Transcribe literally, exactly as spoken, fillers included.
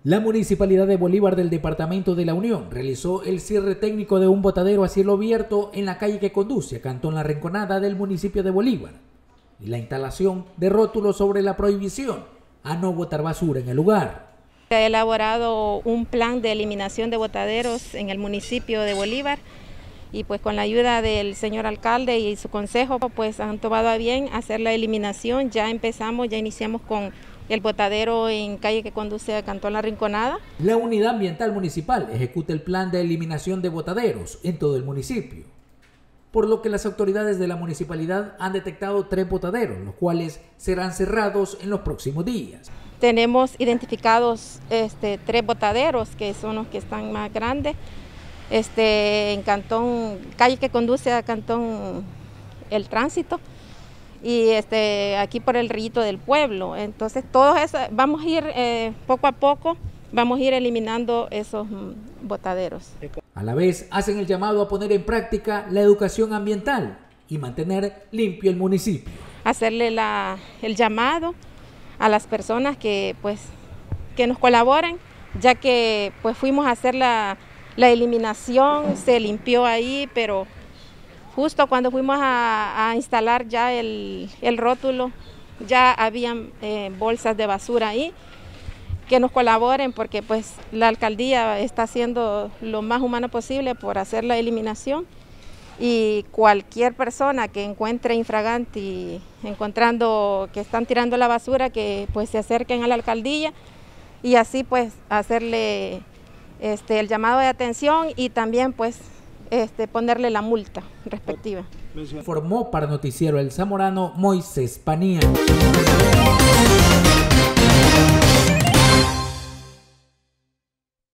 La Municipalidad de Bolívar del Departamento de la Unión realizó el cierre técnico de un botadero a cielo abierto en la calle que conduce a Cantón La Rinconada del municipio de Bolívar y la instalación de rótulos sobre la prohibición a no botar basura en el lugar. Se ha elaborado un plan de eliminación de botaderos en el municipio de Bolívar y pues con la ayuda del señor alcalde y su consejo pues han tomado a bien hacer la eliminación. Ya empezamos, ya iniciamos con el botadero en calle que conduce a Cantón La Rinconada. La Unidad Ambiental Municipal ejecuta el plan de eliminación de botaderos en todo el municipio, por lo que las autoridades de la municipalidad han detectado tres botaderos, los cuales serán cerrados en los próximos días. Tenemos identificados este, tres botaderos que son los que están más grandes, este, en Cantón, calle que conduce a Cantón El Tránsito, y este, aquí por el Rillito del Pueblo. Entonces todos esos, vamos a ir eh, poco a poco, vamos a ir eliminando esos mm, botaderos. A la vez hacen el llamado a poner en práctica la educación ambiental y mantener limpio el municipio. Hacerle la, el llamado a las personas que, pues, que nos colaboren, ya que pues, fuimos a hacer la, la eliminación, se limpió ahí, pero justo cuando fuimos a, a instalar ya el, el rótulo, ya habían eh, bolsas de basura ahí, que nos colaboren porque pues la alcaldía está haciendo lo más humano posible por hacer la eliminación, y cualquier persona que encuentre infragante encontrando que están tirando la basura, que pues se acerquen a la alcaldía y así pues hacerle este, el llamado de atención y también pues Este, ponerle la multa respectiva. Informó para Noticiero El Zamorano Moisés Panía.